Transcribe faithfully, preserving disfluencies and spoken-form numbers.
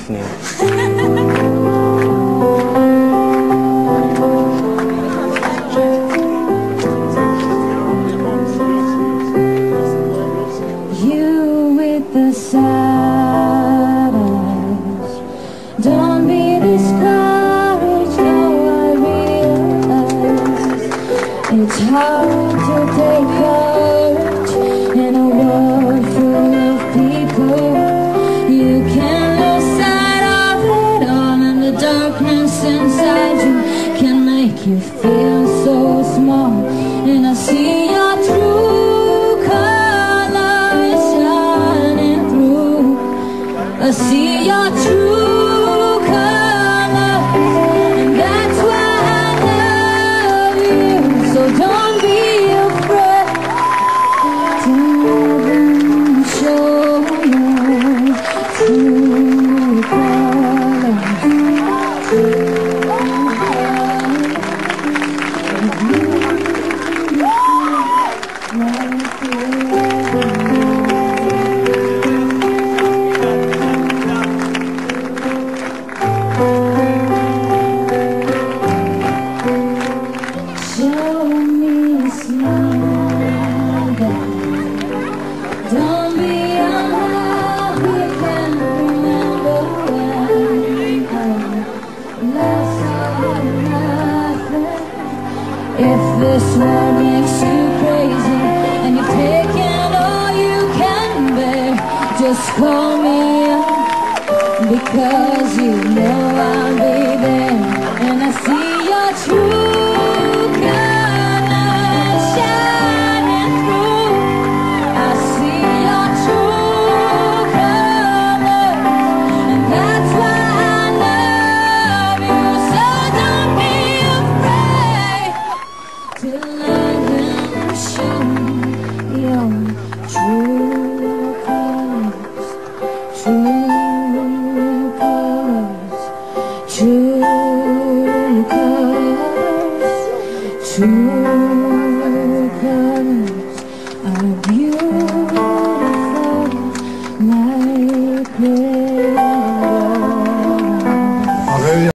בפנים. Don't be discouraged, though I realize it's hard to take courage in a world full of people. You can lose sight of it all, and the darkness inside you can make you feel so small. And I see your true colors shining through. I see your true if this world makes you crazy and you've taken all you can bear, just call me up, because you know I'll be there. And I see your true colors shining through. I see your true colors, and that's why I love you. So don't be afraid to love and show.